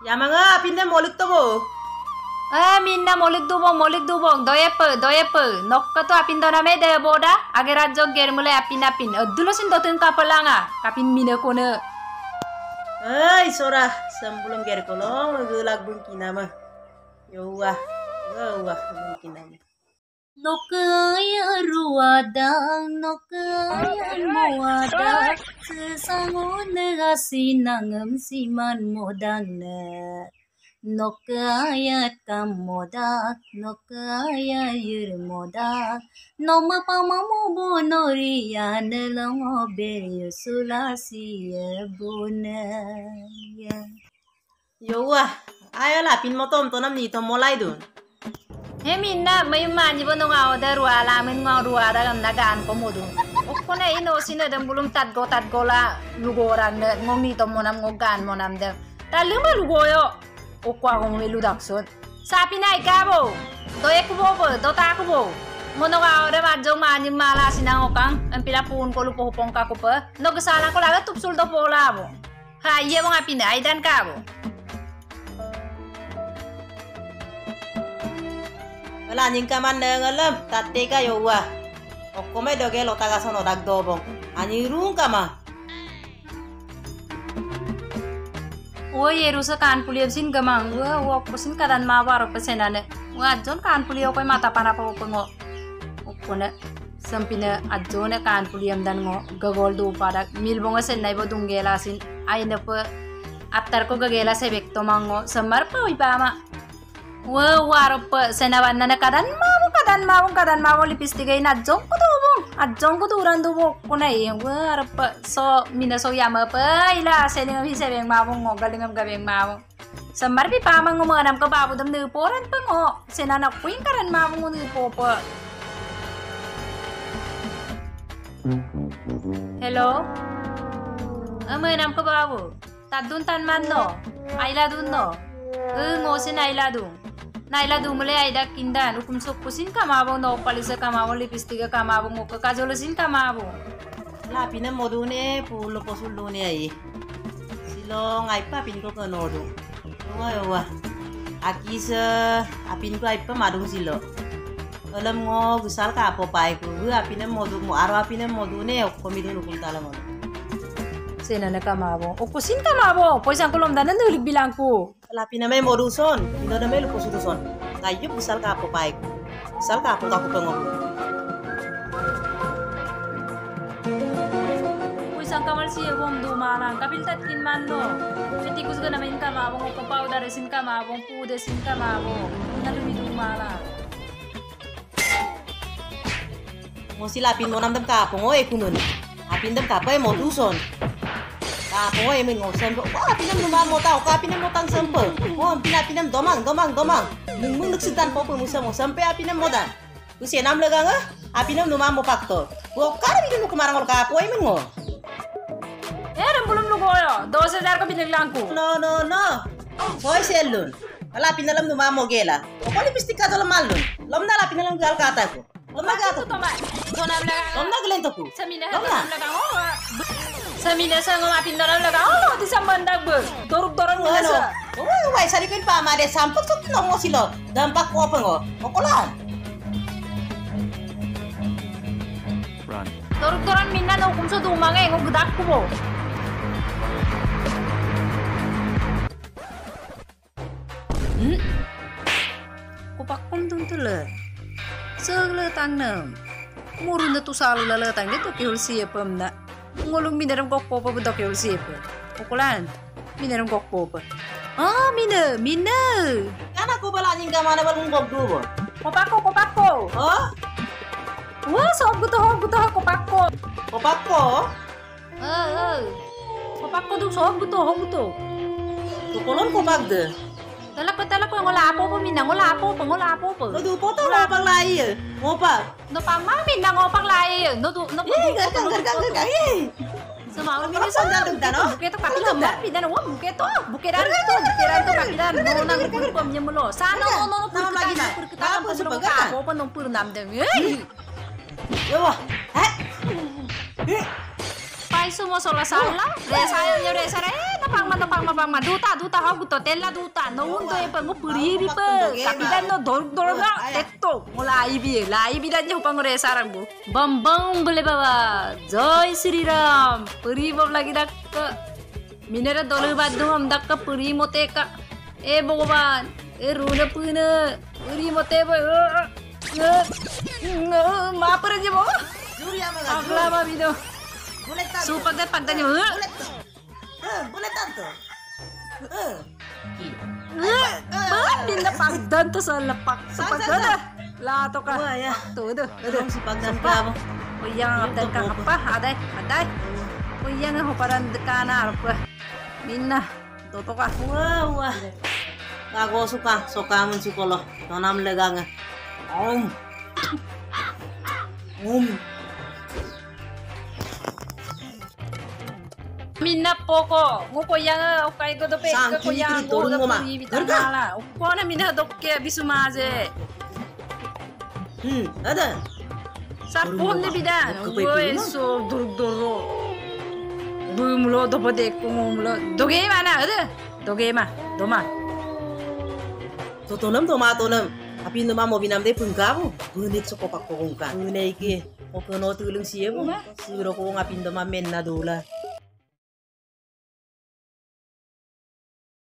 야망아, 빈대 몰릭 떠보. minna molik dubong doyepe nokka to apin dona me de boda agera jogger mulai apin dulosin dotun kapelanga kapin mina kone Ay, sora, sebelum ger kolong, gelak bungki nama. Yauah, bungki nama. nokaya ruada nokaya moada sesangun negasi nangem siman modangna Nokaya kamoda, nokaya yurmoda, noma pamamu bonori yanelongo berio sulasi buna. Yauah, ayolah pin motom tonam ni tom mulai dun. Minna may mani bono nga oda ruala min nga ruada gam nagaan ko mo dun. Okko na ino sino dem bulum tadgo la lugoran ngong ni tom monam ngogaan monam dem. Taluma lugoyo. Okko akong meludakson. Sapi na ikabo. Doye kubo, dota kubo. Mono ka ore majong mani mala sinang okang. Ang pilapun ko lupo-hupong ka ko pa. No kasala ko laga tupsul do pola mo. Ha, iya mo nga pinay dan kabo. Wala ning kaman ngalam, tate ka yauah. Okko may doge lotaga sono dagdobong. Ani rung kama. Yerusa kan puliam sin gamang wa pusin kadan mawar pesenane wa jon kan pulio koy mata pana po pengo ukone sampina ajone kan puliam dan ngo gagol do pada milbonga sen nai bo dungela sin aina pe atar ko gagela se bekto mango samar pa ipama wa waro pe senawanna kadan mawu lipstick ai na jong ko do ajong ko duran do bo kunai wa arpa so mina so yama pa ila sening bi sebeng mawong ngo galingam gabeng mawong samar pi pamang ngo manam ka babu dam ne poran pa ngo senana kuin karan mawong ngo popo hello amanam ka babu tadun tan man no aila dun no ngo sen aila dun Naila dumule aida kindan ukum sok pusin kamabong no palisa kamabong lipistiga kamabong uka kajolosin kamabong Lapina modune pulo posulune ai. Silong ai pa pin ko kanodo. Wa aki se apin ko ai pa madung silo. Alam ngo gusal ka po pai ko apina modu mo aro apina modune ko midun ukum tala mo. Senana kamabong ukusin kamabong poisang kolom danan nulik bilangku Lapina may moduson, indo na may luposuduson. Kayo gusal ka po pai ko. Gusal ka po ako pengo. Poisang kamal siya bom dumarang kapiltat kin mando. Fitikus ka namin kamabong o kapaudaresin kamabong pudesin kamabong. Nalumi dumarang. Mo silapin mo namdam ka po ngo kunun. Apin dam ka pa moduson. Ako ay min ngosan ko. Wah, pinam lumamo tao, pinam mo tang sampo. Oh, pinam domang. Nung nagsitan po mo sampe pinam mo dan. Kusi nam laga nga, pinam lumamo pakto. Wo kara bigin mo kumarang ka po ay min ngo. Belum lugoyo. 2,000 ka biniglang ko. No. Hoy selun. Wala pinalam lumamo gela. O ko lipstick ka dalam malun. Lom na la pinalam gal kata ko. Lom na gato. Lom na galento ko. Samina sa nga mapindaran laga di sambandag be doruk-doruk ngasa wai sari kan pa made samput so tinong mo silo dampak ko pa ngo okolan doruk-doruk minna no kumso dumange ngo gudak ko bo kupak pom tung tule segle tang nem murun tu salu la tang itu kihul siapam na ngulung minaram kokpo pa budok yung sipa. Ukulan, minaram kokpo pa. Ah, mina. Kana ko bala ning gamana balung gogdo bo. Kopako. Oh? Wah, sob guto kopako. Kopako? Kopako du sob guto. Tukolon kopak de. Talak ko ngolapo po mina ngolapo po. No du poto lapang lai. Ngopa. No pama mina ngopang lai. No Gargang. Semau Mina sa dadog dano. Buketo kapilan ba? Pidan wa buketo. Bukeran to kapilan. No nang purpam nya mulo. Sana no lagi na. Tapos sebagai apa nang purnam dem. Wah. Pai sumo sola sala. Resaya nya resare. pang ma duta ha guto tella duta no undo e pango puri ri pe kapitan no dor ga tetto mulai bi dan jo pangore sarang bu bambang bole baba joy Sri Ram puri bob lagi dak ke minera dole baddu ham dak ke puri mote ka e bhagwan e runa puna puri mote bo ma per je bo Juri ama ga. agla ba bido Boleh tanto. super de pagdanyo Boleh tanto. Pindah pagdan to sa lapak sa pagdan lato ka Wah, ya. tudo Aduh, si Pagdan ka mo. uyang abdan ka apa aday uyang ho paran dekana arpa minna toto ka Wah. Ako suka mun psikolog. Tonam legang. minna poko nguko yang okay go do pe Sang ko kini yang kiri go turun do mo, ma. bitang Gerga. hala ko na minna dokke bisumaje Ada. sarpon ni bidan Kapay woy puno. so duro bumulo do pode ko mulo doge mana ada doge ma doma Totonam tomatonam. Tapi nama mo binam de pungkabu. Bunit so kopak kokongka. Bunai ki. O kono tulung siya mo. Siguro ko nga pindama men na dula.